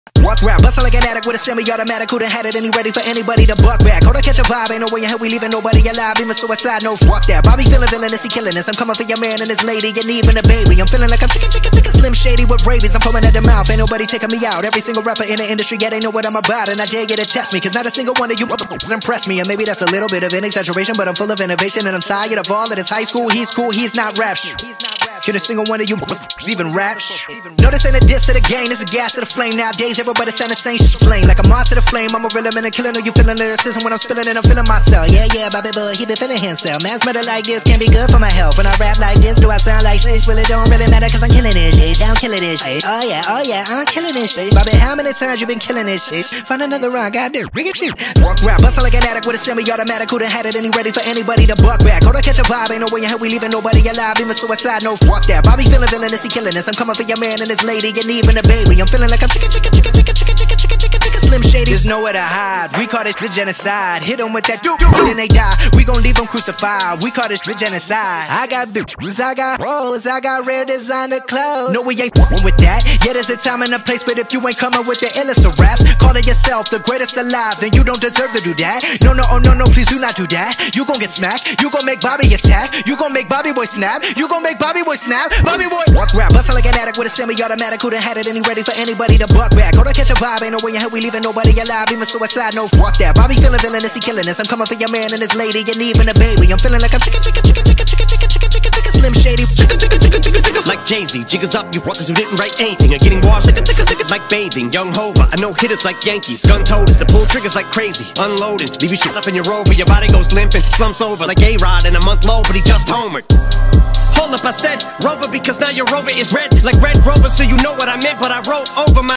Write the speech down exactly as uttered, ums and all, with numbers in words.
Walk round, bustle like an addict with a semi-automatic. Who done had it and he ready for anybody to buck back. Hold on, catch a vibe, ain't no way in hell we leaving nobody alive. Even suicide, no fuck that. Bobby feeling villainous, he killing us. I'm coming for your man and his lady, and even a baby. I'm feeling like I'm chicken, chicken, chicken, slim shady with rabies. I'm coming at the mouth, ain't nobody taking me out. Every single rapper in the industry, yeah, they know what I'm about. And I dare you to test me, cause not a single one of you motherfuckers impress me. And maybe that's a little bit of an exaggeration, but I'm full of innovation. And I'm tired of all of this high school. He's cool, he's not rap shit. Should a single one of you even rap? No, this ain't a diss to the game, this is gas to the flame. Nowadays, everybody saying the same shit. Flame like I'm on to the flame. I'm a real man and killing. Know you feeling lyricism when I'm spilling it. I'm feeling myself. Yeah, yeah, Bobby boy, he been feeling himself. Man's better like this can't be good for my health. When I rap like this, do I sound like shit? Well, it don't really matter cause I'm killing this shit. I'm killing this shit. Oh yeah, oh yeah, I'm killing this shit. Bobby, how many times you been killing this shit? Find another rhyme, goddamn, bring it shit. Walk round, bustle like an addict with a semi-automatic. Who done had it and he ready for anybody to buck back. Hold on, catch a vibe, ain't no way in hell we leaving nobody alive. Even suicide, no fuck that. Bobby feeling villainous, he killing us. I'm coming for your man and his lady, and even a baby. I'm feeling like I'm chicken, chicken, chicken, chicken, chicken, chicken, chicken, chicken, chicken, slim shady. There's nowhere to hide. We call this shit genocide. Hit them with that doo doo, then they die. We gon' leave them crucified. We call this shit genocide. I got bitches, I got rolls, I got rare designer clothes. No, we ain't f***ing with that. Yeah, there's a time and a place, but if you ain't coming with the illest of raps, calling yourself the greatest alive, then you don't deserve to do that. No, no, oh no, no, please do not do that. You gon' get smacked. You gon' make Bobby attack. You gon' make Bobby boy snap. You gon' make Bobby boy snap. Bobby boy walk round, bustle like an addict with a semi-automatic. Who done had it and he ready for anybody to buck back. Hold on, catch a vibe, ain't no way in hell we leaving nobody alive. Even suicide, no fuck that. Bobby feeling villainous, he killing us. I'm coming for your man and his lady, and even a baby. I'm feeling like I'm chicken, chicken, chicken, chicken, chicken, chicken, chicken, chicken, chicken, slim shady. Chicken, chicken, chicken, chicken, chicken. Like Jay-Z, jiggers up, you walkers who didn't write anything are getting washed like bathing. Young Hova, I know hitters like Yankees. Gun toters, the pull triggers like crazy. Unloading, leave you shit up in your rover. Your body goes limping, slumps over like A-Rod in a month low, but he just homered. Hold up, I said Rover because now your Rover is red like Red Rover, so you know what I meant. But I wrote over my